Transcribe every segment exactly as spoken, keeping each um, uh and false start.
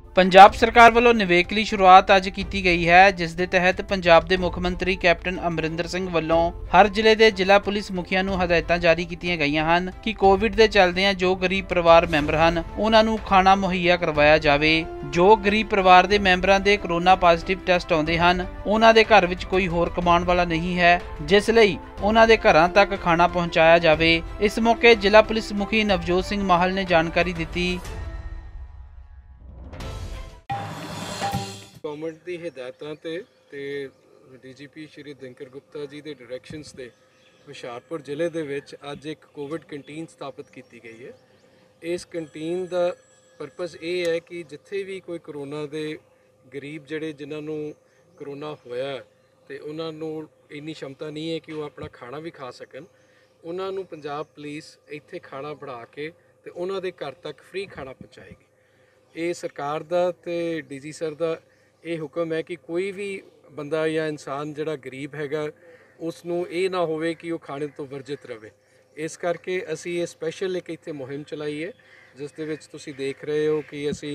पंजाब सरकार वालों निवेकली शुरुआत अज की गई है, जिस दे तहत पंजाब के मुख मंत्री कैप्टन अमरिंदर सिंह वालों हर जिले के जिला पुलिस मुखिया नूं हदायतां जारी कीतियां गईयां हन कि कोविड के चलदियां जो गरीब परिवार मैंबर हन उन्हां नूं खाना मुहैया करवाया जावे। जो गरीब परिवार के मैंबरां दे कोरोना पॉजिटिव टेस्ट आउंदे हन उन्हां दे घर विच कोई होर कमाउण वाला नहीं है, जिस लई उन्हां दे घरां तक खाना पहुंचाया जावे। इस मौके जिला पुलिस मुखी नवजोत सिंह माहल ने जानकारी दी। गवर्नमेंट की हिदायतों ते ते D G P Shri Dinkar Gupta ji के डायरैक्शनस ते हुशियारपुर जिले दे विच अज एक कोविड कंटीन स्थापित की गई है। इस कंटीन का परपज़ ये है कि जिथे भी कोई करोना के गरीब जड़े जिन्होंने करोना होया तो उन्होंने इन्नी क्षमता नहीं है कि वो अपना खाना भी खा सकन, उन्होंने पंजाब पुलिस इत्थे खाना बना के ते उन्हों दे घर तक फ्री खाना पहुँचाएगी। ये सरकार दा ते डी जी सर दा ये हुक्म है कि कोई भी बंदा या इंसान जिहड़ा गरीब हैगा उसनूं ये ना होवे कि वो खाने तो वर्जित रहे। इस करके असी ये स्पैशल एक इत्थे मुहिम चलाई है, जिस दे विच तुसीं देख रहे हो कि असी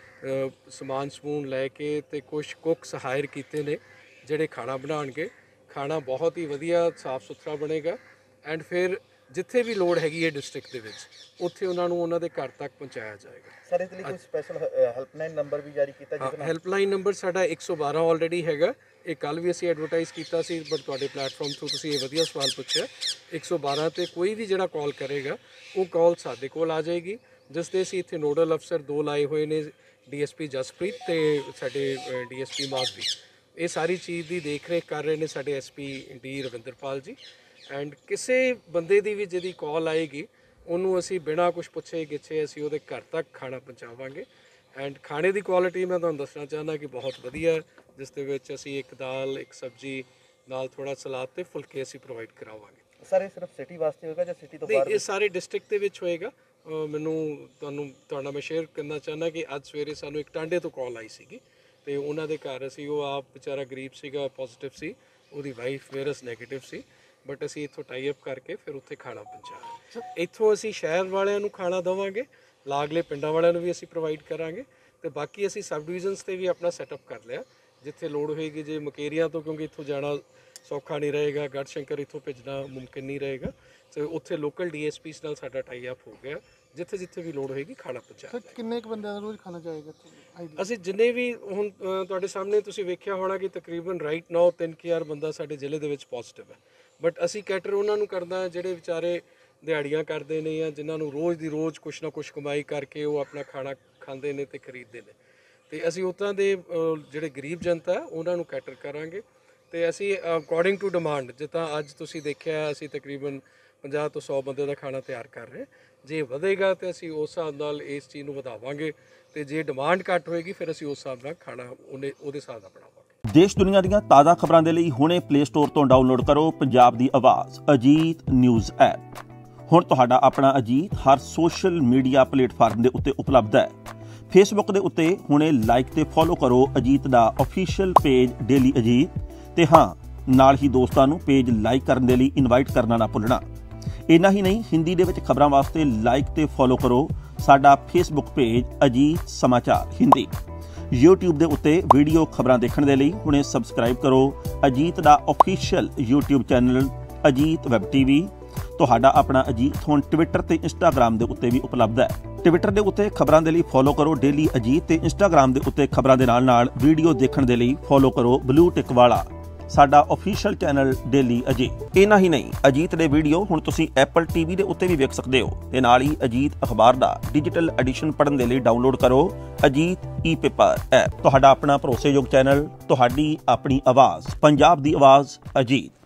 समान समून लैके ते कुछ कुक्स हायर कीते ने जिहड़े खाना बनाउणगे। खाना बहुत ही वधिया साफ सुथरा बनेगा एंड फिर जिथे भी लोड़ हैगी है डिस्ट्रिक्ट दे विच उत्थे उन्हां नूं उन्हां दे घर तक पहुँचाया जाएगा। सर इस लिए कोई स्पेशल हेल्पलाइन नंबर भी जारी किया जिसमें हेल्पलाइन नंबर साडा एक सौ बारह ऑलरेडी हैगा। ये कल भी असी एडवरटाइज किया सी, बट तुहाडे प्लेटफॉर्म थ्रू तुसीं ये वधिया सवाल पूछा। एक सौ बारह ते कोई भी जिहड़ा कॉल करेगा वो कॉल साडे कोल आ जाएगी, जिस दे असीं इत्थे नोडल अफसर दो लाए हुए ने, डी एस पी जसप्रीत ते साडे डी एस पी माधवी। ये सारी चीज़ की देख रेख कर रहे हैं साडे S P D Ravinderpal ji. And किसी बंदे की भी जिहदी कॉल आएगी उन्होंने असी बिना कुछ पुछे गिछे असी उहदे घर तक खाना पहुँचावांगे। एंड खाने की क्वालिटी मैं तुहानूं दसना चाहना कि बहुत वधिया, जिस दे विच असी एक दाल एक सब्जी नाल थोड़ा सलाद ते फुलके असी प्रोवाइड करावांगे। सर ये सिर्फ सिटी वास्ते होगा या सिटी तो बाहर? ये सारे डिस्ट्रिक्ट दे विच होएगा। मैनूं तुहानूं तुहाडे मैं शेयर करना चाहना कि अज सवेरे सानूं एक टांडे तो कॉल आई सीगी ते उन्हां दे घर असी वो आप बेचारा गरीब सीगा, पॉजिटिव सी, उहदी वाइफ वायरस नैगेटिव सी, बट असी इत्थों टाई अप करके फिर उत्थे खाना पहुँचाया। इत्थों असी शहर वालियां नूं खाना देवांगे, लागले पिंडां वालियां नूं भी असी प्रोवाइड करांगे ते बाकी असी सब डिविजनस ते भी अपना सैटअप कर लिया जिथे लोड़ होएगी। जे मकेरियां तो क्योंकि इत्थों जाना सौखा नहीं रहेगा, गढ़शंकर इत्थों भेजना मुमकिन नहीं रहेगा, तो उत्थे लोकल डी एस पीस नाल साडा टाई अप हो गया, जिथे जिथे भी लोड़ होएगी खाना पहुँचाया। किन्ने क बंदे रोज़ खाना जाएगा? ਅਸੀਂ ਜਿੰਨੇ ਵੀ ਹੁਣ ਤੁਹਾਡੇ ਸਾਹਮਣੇ ਤੁਸੀਂ ਵੇਖਿਆ ਹੋਣਾ ਕਿ ਤਕਰੀਬਨ ਰਾਈਟ ਨਾਓ ਤਿੰਨ ਹਜ਼ਾਰ ਬੰਦਾ ਸਾਡੇ ਜ਼ਿਲ੍ਹੇ ਦੇ ਵਿੱਚ ਪੋਜ਼ਿਟਿਵ ਹੈ, ਬਟ ਅਸੀਂ ਕੈਟਰ ਉਹਨਾਂ ਨੂੰ ਕਰਦਾ ਜਿਹੜੇ ਵਿਚਾਰੇ ਦਿਹਾੜੀਆਂ ਕਰਦੇ ਨੇ ਜਾਂ ਜਿਨ੍ਹਾਂ ਨੂੰ ਰੋਜ਼ ਦੀ ਰੋਜ਼ ਕੁਛ ਨਾ ਕੁਛ ਕਮਾਈ ਕਰਕੇ ਉਹ ਆਪਣਾ ਖਾਣਾ ਖਾਂਦੇ ਨੇ ਤੇ ਖਰੀਦਦੇ ਨੇ, ਤੇ ਅਸੀਂ ਉੱਦਾਂ ਦੇ ਜਿਹੜੇ ਗਰੀਬ ਜਨਤਾ ਉਹਨਾਂ ਨੂੰ ਕੈਟਰ ਕਰਾਂਗੇ। ਤੇ ਅਸੀਂ ਅਕੋਰਡਿੰਗ ਟੂ ਡਿਮਾਂਡ ਜਿੱਦਾਂ ਅੱਜ ਤੁਸੀਂ ਦੇਖਿਆ ਅਸੀਂ ਤਕਰੀਬਨ ਪੰਜਾਹ ਤੋਂ ਸੌ ਬੰਦੇ ਦਾ ਖਾਣਾ ਤਿਆਰ ਕਰ ਰਹੇ। ਜੇ ਵਧੇਗਾ ਤੇ ਅਸੀਂ ਉਸ ਹਿਸਾਬ ਨਾਲ ਇਸ ਚੀਜ਼ ਨੂੰ ਵਧਾਵਾਂਗੇ ਤੇ ਜੇ ਡਿਮਾਂਡ ਘੱਟ ਹੋਏਗੀ ਫਿਰ ਅਸੀਂ ਉਸ ਹਿਸਾਬ ਨਾਲ ਖਾਣਾ ਉਹਨੇ ਉਹਦੇ ਹਿਸਾਬ ਨਾਲ ਬਣਾਵਾਂਗੇ। ਦੇਸ਼ ਦੁਨੀਆ ਦੀਆਂ ਤਾਜ਼ਾ ਖਬਰਾਂ ਦੇ ਲਈ ਹੁਣੇ ਪਲੇ ਸਟੋਰ ਤੋਂ ਡਾਊਨਲੋਡ ਕਰੋ ਪੰਜਾਬ ਦੀ ਆਵਾਜ਼ ਅਜੀਤ ਨਿਊਜ਼ ਐਪ। ਹੁਣ ਤੁਹਾਡਾ ਆਪਣਾ ਅਜੀਤ ਹਰ ਸੋਸ਼ਲ ਮੀਡੀਆ ਪਲੇਟਫਾਰਮ ਦੇ ਉੱਤੇ ਉਪਲਬਧ ਹੈ। ਫੇਸਬੁੱਕ ਦੇ ਉੱਤੇ ਹੁਣੇ ਲਾਈਕ ਤੇ ਫੋਲੋ ਕਰੋ ਅਜੀਤ ਦਾ ਅਫੀਸ਼ੀਅਲ ਪੇਜ ਡੇਲੀ ਅਜੀਤ, ਤੇ ਹਾਂ ਨਾਲ ਹੀ ਦੋਸਤਾਂ ਨੂੰ ਪੇਜ ਲਾਈਕ ਕਰਨ ਦੇ ਲਈ ਇਨਵਾਈਟ ਕਰਨਾ ਨਾ ਭੁੱਲਣਾ। ਇੰਨਾ ਹੀ ਨਹੀਂ, ਹਿੰਦੀ ਦੇ ਵਿੱਚ ਖਬਰਾਂ ਵਾਸਤੇ ਲਾਈਕ ਤੇ ਫੋਲੋ ਕਰੋ ਸਾਡਾ ਫੇਸਬੁੱਕ ਪੇਜ ਅਜੀਤ ਸਮਾਚਾਰ ਹਿੰਦੀ। YouTube ਦੇ ਉੱਤੇ ਵੀਡੀਓ ਖਬਰਾਂ ਦੇਖਣ ਦੇ ਲਈ ਹੁਣੇ ਸਬਸਕ੍ਰਾਈਬ ਕਰੋ ਅਜੀਤ ਦਾ official YouTube channel Ajit web TV. ਤੁਹਾਡਾ ਆਪਣਾ ਅਜੀਤ ਹੁਣ ਟਵਿੱਟਰ ਤੇ ਇੰਸਟਾਗ੍ਰਾਮ ਦੇ ਉੱਤੇ ਵੀ ਉਪਲਬਧ ਹੈ। ਟਵਿੱਟਰ ਦੇ ਉੱਤੇ ਖਬਰਾਂ ਦੇ ਲਈ ਫੋਲੋ ਕਰੋ ਡੇਲੀ ਅਜੀਤ, ਤੇ ਇੰਸਟਾਗ੍ਰਾਮ ਦੇ ਉੱਤੇ ਖਬਰਾਂ ਦੇ ਨਾਲ ਨਾਲ ਵੀਡੀਓ ਦੇਖਣ ਦੇ ਲਈ ਫੋਲੋ ਕਰੋ ਬਲੂ ਟਿਕ ਵਾਲਾ ਸਾਡਾ ਅਫੀਸ਼ੀਅਲ ਚੈਨਲ ਡੇਲੀ ਅਜੀਤ। ਇੰਨਾ ਹੀ ਨਹੀਂ, ਅਜੀਤ ਦੇ ਵੀਡੀਓ ਹੁਣ ਤੁਸੀਂ ਐਪਲ ਟੀਵੀ ਦੇ ਉੱਤੇ ਵੀ ਵੇਖ ਸਕਦੇ ਹੋ, ਤੇ ਨਾਲ ਹੀ ਅਜੀਤ ਅਖਬਾਰ ਦਾ ਡਿਜੀਟਲ ਐਡੀਸ਼ਨ ਪੜ੍ਹਨ ਦੇ ਲਈ ਡਾਊਨਲੋਡ ਕਰੋ ਅਜੀਤ ਈ ਪੇਪਰ ਐਪ। ਤੁਹਾਡਾ ਆਪਣਾ ਭਰੋਸੇਯੋਗ ਚੈਨਲ, ਤੁਹਾਡੀ ਆਪਣੀ ਆਵਾਜ਼, ਪੰਜਾਬ ਦੀ ਆਵਾਜ਼ ਅਜੀਤ।